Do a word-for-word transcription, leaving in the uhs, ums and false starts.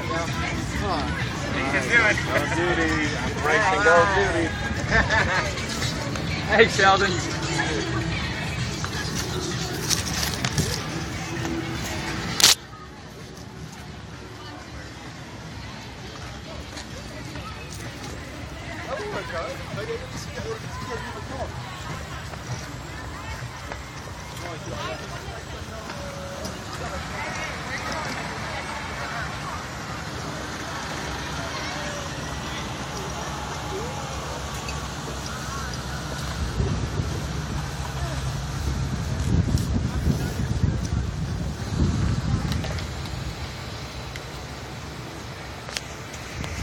Come on. You can do it. Go Judy. I'm racing. Go Judy. Hey, Sheldon. Oh my God.